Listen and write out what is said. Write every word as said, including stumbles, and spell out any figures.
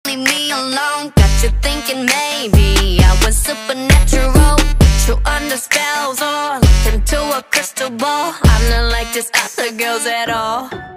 leave me alone. Got you thinking maybe I was supernatural, put you under spells or look into a crystal ball. I'm not like these other girls at all.